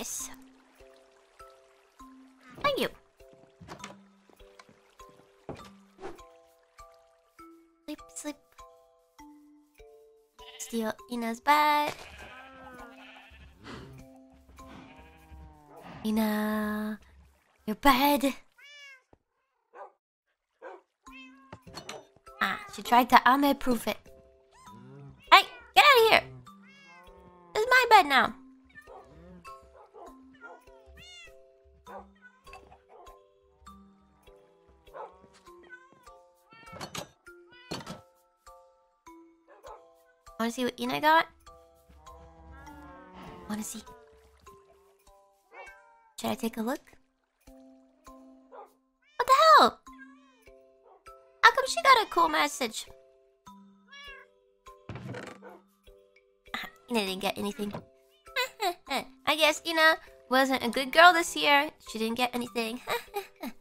Yes. Thank you. Sleep, sleep. Steal Ina's bed. Ina, your bed. Ah, she tried to Ame-proof it. Hey, get out of here. This is my bed now. Wanna see what Ina got? Wanna see? Should I take a look? What the hell? How come she got a cool message? Ina didn't get anything. I guess Ina wasn't a good girl this year. She didn't get anything.